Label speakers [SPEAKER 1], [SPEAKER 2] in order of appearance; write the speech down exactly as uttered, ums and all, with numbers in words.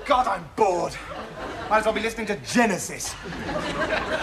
[SPEAKER 1] God, I'm bored. Might as well be listening to Genesis.